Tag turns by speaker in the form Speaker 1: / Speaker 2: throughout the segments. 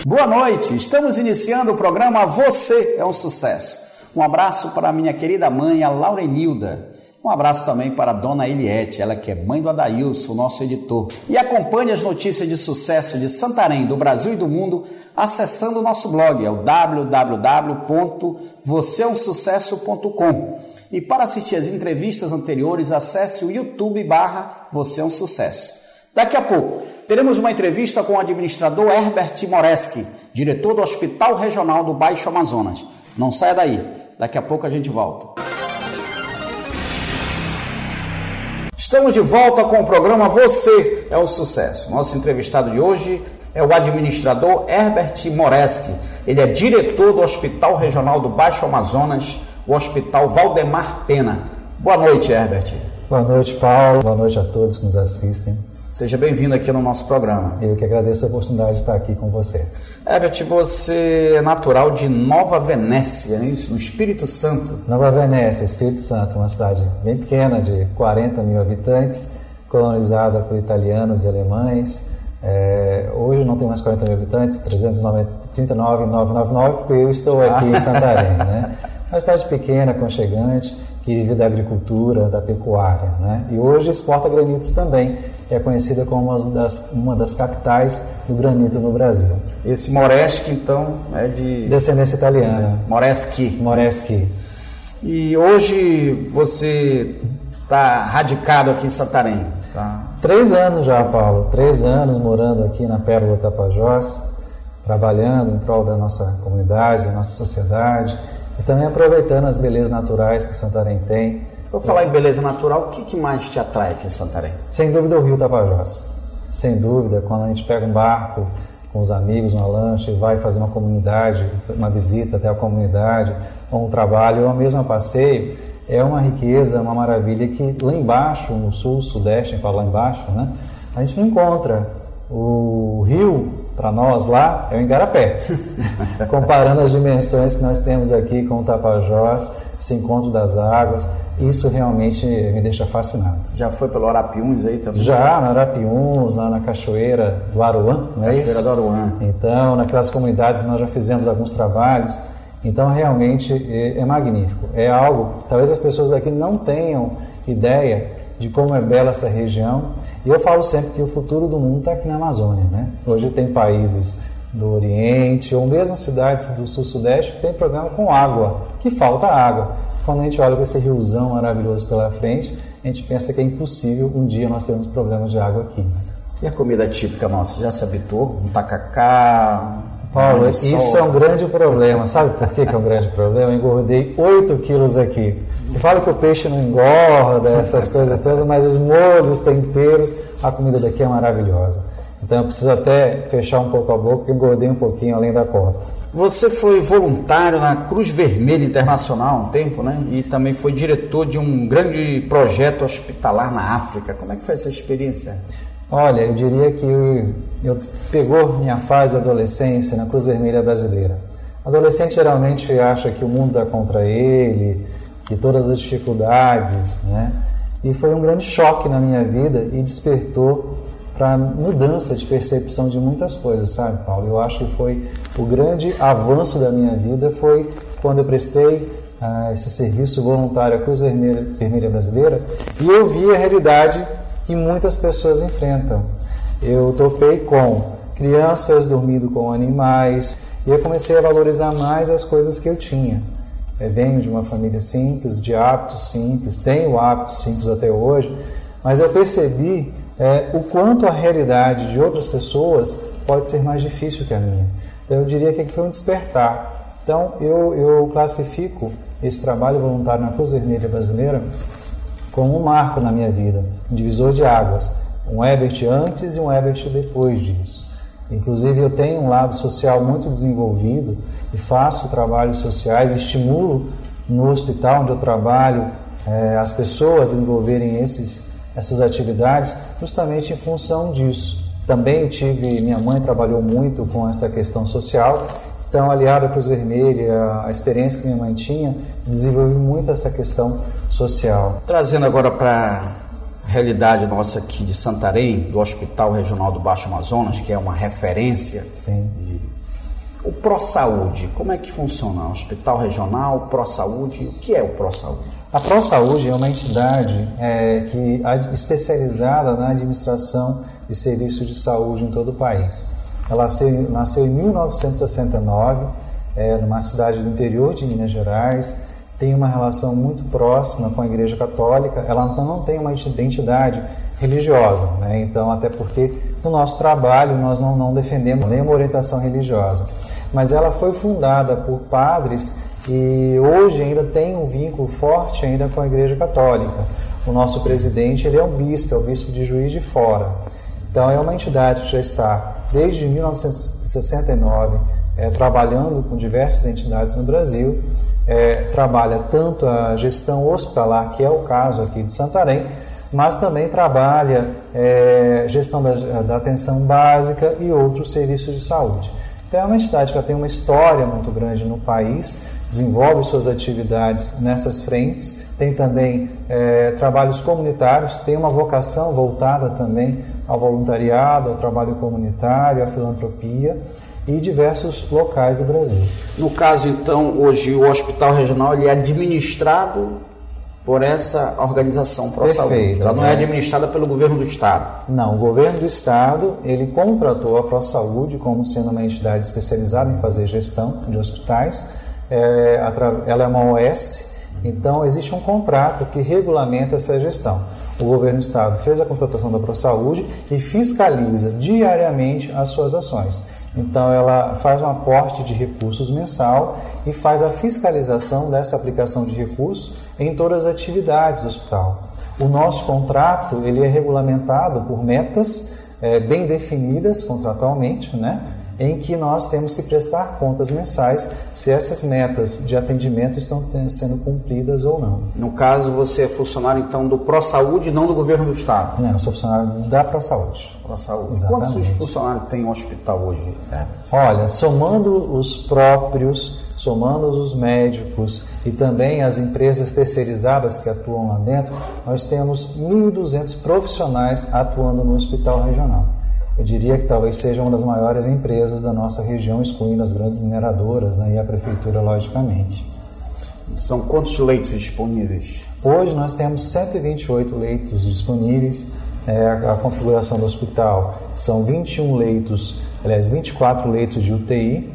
Speaker 1: Boa noite, estamos iniciando o programa Você é um Sucesso. Um abraço para a minha querida mãe, a Laurenilda. Um abraço também para a dona Eliette, ela que é mãe do Adailson, nosso editor. E acompanhe as notícias de sucesso de Santarém, do Brasil e do mundo, acessando o nosso blog, é o www.voceumsucesso.com. E para assistir as entrevistas anteriores, acesse o YouTube/Você é um Sucesso. Daqui a pouco, teremos uma entrevista com o administrador Herbert Moreski, diretor do Hospital Regional do Baixo Amazonas. Não saia daí, daqui a pouco a gente volta. Estamos de volta com o programa Você é o Sucesso. Nosso entrevistado de hoje é o administrador Herbert Moreski. Ele é diretor do Hospital Regional do Baixo Amazonas, o Hospital Valdemar Pena. Boa noite, Herbert.
Speaker 2: Boa noite, Paulo. Boa noite a todos que nos assistem.
Speaker 1: Seja bem-vindo aqui no nosso programa.
Speaker 2: Eu que agradeço a oportunidade de estar aqui com você.
Speaker 1: Herbert, você é natural de Nova Venécia, é isso? No Espírito Santo.
Speaker 2: Nova Venécia, Espírito Santo, uma cidade bem pequena, de 40 mil habitantes, colonizada por italianos e alemães. Hoje não tem mais 40 mil habitantes, 339.999, porque eu estou aqui em Santarém, né? Uma cidade pequena, aconchegante, que vive da agricultura, da pecuária, né? E hoje exporta granitos também. É conhecida como uma das capitais do granito no Brasil.
Speaker 1: Esse Moreski, então, é de...
Speaker 2: descendência italiana.
Speaker 1: Moreski. E hoje você está radicado aqui em Santarém, tá?
Speaker 2: 3 anos já, Paulo. 3 anos morando aqui na Pérola Tapajós, trabalhando em prol da nossa comunidade, da nossa sociedade, e também aproveitando as belezas naturais que Santarém tem.
Speaker 1: Vou falar em beleza natural, o que mais te atrai aqui em Santarém?
Speaker 2: Sem dúvida o Rio Tapajós. Sem dúvida, quando a gente pega um barco com os amigos, uma lancha e vai fazer uma comunidade, uma visita até a comunidade, ou um trabalho, ou mesmo um passeio, é uma riqueza, uma maravilha que lá embaixo, no sul, sudeste, lá embaixo, né, a gente não encontra. O rio, para nós lá, é o Igarapé. Comparando as dimensões que nós temos aqui com o Tapajós, esse encontro das águas, isso realmente me deixa fascinado.
Speaker 1: Já foi pelo Arapiuns aí também?
Speaker 2: Já, no Arapiuns, lá na Cachoeira do Aruã, não é isso?
Speaker 1: Cachoeira do Aruã.
Speaker 2: Então, naquelas comunidades nós já fizemos alguns trabalhos, então realmente é magnífico. É algo, talvez as pessoas daqui não tenham ideia de como é bela essa região. E eu falo sempre que o futuro do mundo está aqui na Amazônia, né? Hoje tem países do Oriente ou mesmo cidades do Sul-Sudeste que tem problema com água, que falta água. Quando a gente olha para esse riozão maravilhoso pela frente, a gente pensa que é impossível um dia nós termos problemas de água aqui.
Speaker 1: E a comida típica nossa? Já se habituou? Um tacacá?
Speaker 2: Paulo, isso é um grande problema. Sabe por que é um grande problema? Eu engordei 8 quilos aqui. Eu falo que o peixe não engorda, essas coisas todas, mas os molhos, temperos, a comida daqui é maravilhosa. Então eu preciso até fechar um pouco a boca, porque eu engordei um pouquinho além da conta.
Speaker 1: Você foi voluntário na Cruz Vermelha Internacional há um tempo, né? E também foi diretor de um grande projeto hospitalar na África. Como é que foi essa experiência?
Speaker 2: Olha, eu diria que eu pegou minha fase de adolescência na Cruz Vermelha Brasileira. O adolescente geralmente acha que o mundo dá contra ele, que todas as dificuldades, né? E foi um grande choque na minha vida e despertou para mudança de percepção de muitas coisas, sabe, Paulo? Eu acho que foi o grande avanço da minha vida foi quando eu prestei esse serviço voluntário à Cruz Vermelha Brasileira e eu vi a realidade que muitas pessoas enfrentam. Eu topei com crianças dormindo com animais e eu comecei a valorizar mais as coisas que eu tinha. Eu venho de uma família simples, de hábitos simples, tenho hábitos simples até hoje, mas eu percebi o quanto a realidade de outras pessoas pode ser mais difícil que a minha. Então eu diria que aqui foi um despertar. Então eu classifico esse trabalho voluntário na Cruz Vermelha Brasileira como um marco na minha vida, um divisor de águas, um Herbert antes e um Herbert depois disso. Inclusive eu tenho um lado social muito desenvolvido e faço trabalhos sociais, estimulo no hospital onde eu trabalho as pessoas a desenvolverem essas atividades justamente em função disso. Também minha mãe trabalhou muito com essa questão social, então aliado à Cruz Vermelha, a experiência que minha mãe tinha, desenvolvi muito essa questão social.
Speaker 1: Trazendo agora para a realidade nossa aqui de Santarém, do Hospital Regional do Baixo Amazonas, que é uma referência
Speaker 2: Sim.
Speaker 1: de O ProSaúde, como é que funciona? Hospital Regional, ProSaúde, o que é o ProSaúde?
Speaker 2: A ProSaúde é uma entidade especializada na administração de serviços de saúde em todo o país. Ela nasceu em 1969, numa cidade do interior de Minas Gerais, tem uma relação muito próxima com a Igreja Católica. Ela não tem uma identidade religiosa, né? Então, até porque no nosso trabalho nós não defendemos nenhuma orientação religiosa. Mas ela foi fundada por padres e hoje ainda tem um vínculo forte ainda com a Igreja Católica. O nosso presidente ele é o bispo de Juiz de Fora. Então é uma entidade que já está desde 1969 trabalhando com diversas entidades no Brasil. Trabalha tanto a gestão hospitalar, que é o caso aqui de Santarém, mas também trabalha gestão da atenção básica e outros serviços de saúde. Então é uma entidade que já tem uma história muito grande no país, desenvolve suas atividades nessas frentes, tem também trabalhos comunitários, tem uma vocação voltada também ao voluntariado, ao trabalho comunitário, à filantropia e diversos locais do Brasil.
Speaker 1: No caso, então, hoje o Hospital Regional ele é administrado por essa organização ProSaúde.
Speaker 2: Perfeito,
Speaker 1: ela não é administrada pelo governo do Estado.
Speaker 2: Não, o governo do Estado ele contratou a ProSaúde como sendo uma entidade especializada em fazer gestão de hospitais. Ela é uma OS, então existe um contrato que regulamenta essa gestão. O governo do Estado fez a contratação da ProSaúde e fiscaliza diariamente as suas ações. Então ela faz um aporte de recursos mensal e faz a fiscalização dessa aplicação de recursos em todas as atividades do hospital. O nosso contrato ele é regulamentado por metas bem definidas contratualmente, né? Em que nós temos que prestar contas mensais se essas metas de atendimento estão sendo cumpridas ou não.
Speaker 1: No caso, você é funcionário, então, do ProSaúde, não do governo do Estado?
Speaker 2: Não, eu sou funcionário da ProSaúde.
Speaker 1: ProSaúde. Quantos funcionários tem o hospital hoje?
Speaker 2: Olha, somando os próprios, somando os médicos e também as empresas terceirizadas que atuam lá dentro, nós temos 1.200 profissionais atuando no hospital regional. Eu diria que talvez seja uma das maiores empresas da nossa região, excluindo as grandes mineradoras, né, e a prefeitura, logicamente.
Speaker 1: São quantos leitos disponíveis?
Speaker 2: Hoje nós temos 128 leitos disponíveis. A configuração do hospital são 21 leitos, aliás, 24 leitos de UTI,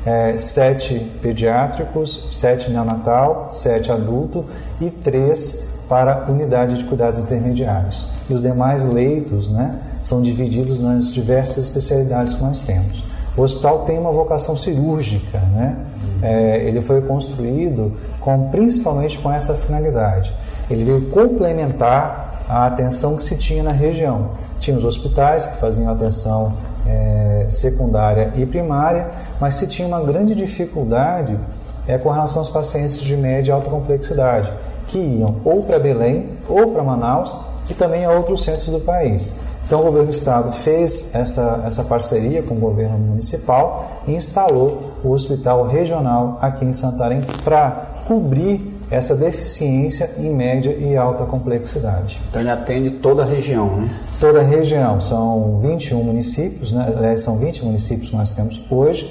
Speaker 2: 7 pediátricos, 7 neonatal, 7 adulto e 3 para unidade de cuidados intermediários. E os demais leitos, né, são divididos nas diversas especialidades que nós temos. O hospital tem uma vocação cirúrgica, né? Ele foi construído principalmente com essa finalidade. Ele veio complementar a atenção que se tinha na região. Tinha os hospitais que faziam atenção secundária e primária, mas se tinha uma grande dificuldade com relação aos pacientes de média e alta complexidade, que iam ou para Belém ou para Manaus e também a outros centros do país. Então o governo do estado fez essa parceria com o governo municipal e instalou o hospital regional aqui em Santarém para cobrir essa deficiência em média e alta complexidade.
Speaker 1: Então ele atende toda a região, né?
Speaker 2: Toda a região, são 21 municípios, né? São 20 municípios que nós temos hoje.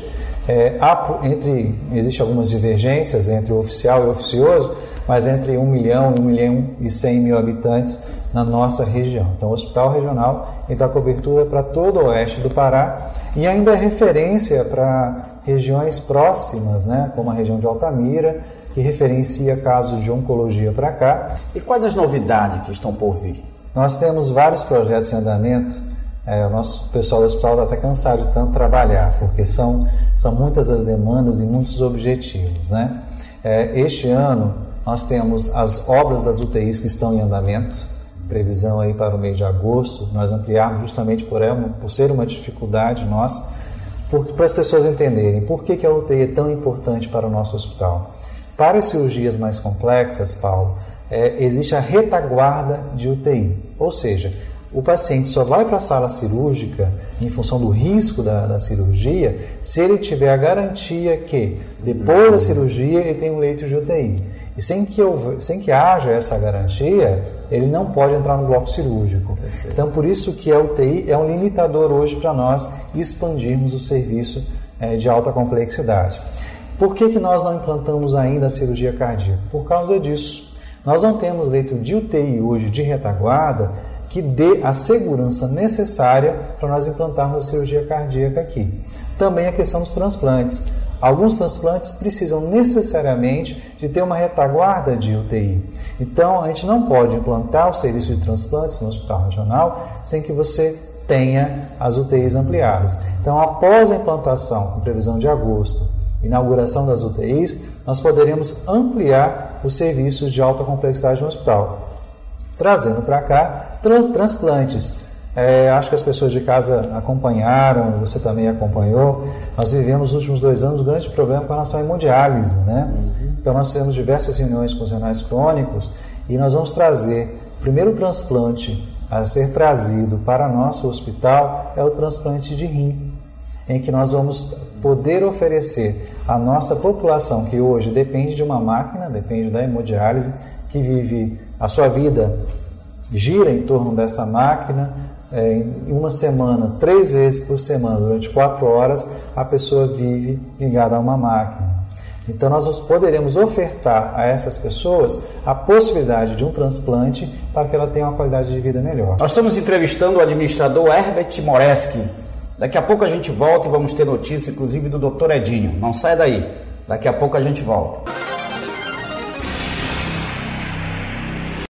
Speaker 2: Existem algumas divergências entre o oficial e o oficioso, mas entre 1 milhão e 1 milhão e 100 mil habitantes na nossa região. Então, o Hospital Regional dá cobertura para todo o oeste do Pará e ainda é referência para regiões próximas, né, como a região de Altamira, que referencia casos de oncologia para cá.
Speaker 1: E quais as novidades que estão por vir?
Speaker 2: Nós temos vários projetos em andamento. O nosso pessoal do hospital está até cansado de tanto trabalhar, porque são muitas as demandas e muitos objetivos, né? Este ano, nós temos as obras das UTIs que estão em andamento, previsão aí para o mês de agosto, nós ampliarmos justamente por ser uma dificuldade nossa, para as pessoas entenderem por que a UTI é tão importante para o nosso hospital. Para as cirurgias mais complexas, Paulo, existe a retaguarda de UTI, ou seja, o paciente só vai para a sala cirúrgica em função do risco da cirurgia se ele tiver a garantia que depois da cirurgia ele tem um leito de UTI. E sem que haja essa garantia, ele não pode entrar no bloco cirúrgico. Perfeito. Então, por isso que a UTI é um limitador hoje para nós expandirmos o serviço de alta complexidade. Por que nós não implantamos ainda a cirurgia cardíaca? Por causa disso. Nós não temos leito de UTI hoje de retaguarda que dê a segurança necessária para nós implantarmos a cirurgia cardíaca aqui. Também a questão dos transplantes. Alguns transplantes precisam necessariamente de ter uma retaguarda de UTI. Então, a gente não pode implantar o serviço de transplantes no hospital regional sem que você tenha as UTIs ampliadas. Então, após a implantação, com previsão de agosto, inauguração das UTIs, nós poderemos ampliar os serviços de alta complexidade no hospital, trazendo para cá transplantes. Acho que as pessoas de casa acompanharam, você também acompanhou. Nós vivemos nos últimos 2 anos um grande problema com relação à hemodiálise, né? Então nós fizemos diversas reuniões com os renais crônicos e nós vamos trazer, o primeiro transplante a ser trazido para nosso hospital é o transplante de rim, em que nós vamos poder oferecer à nossa população, que hoje depende de uma máquina, depende da hemodiálise, que vive a sua vida, gira em torno dessa máquina, em uma semana, 3 vezes por semana, durante 4 horas, a pessoa vive ligada a uma máquina. Então nós poderemos ofertar a essas pessoas a possibilidade de um transplante para que ela tenha uma qualidade de vida melhor.
Speaker 1: Nós estamos entrevistando o administrador Herbert Moreski. Daqui a pouco a gente volta e vamos ter notícia, inclusive, do Dr. Edinho. Não sai daí, daqui a pouco a gente volta.